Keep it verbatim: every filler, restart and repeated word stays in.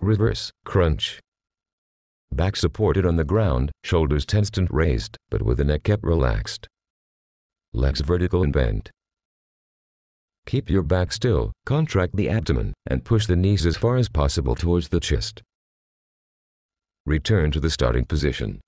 Reverse crunch. Back supported on the ground, shoulders tensed and raised, but with the neck kept relaxed. Legs vertical and bent. Keep your back still, contract the abdomen, and push the knees as far as possible towards the chest. Return to the starting position.